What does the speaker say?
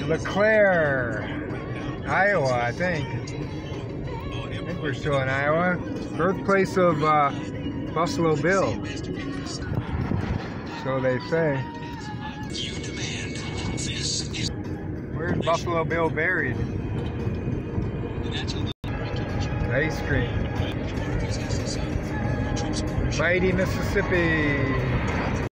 Clair, Iowa, I think. We're still in Iowa. Birthplace of Buffalo Bill. So they say. Where's Buffalo Bill buried? Ice cream. Mighty Mississippi.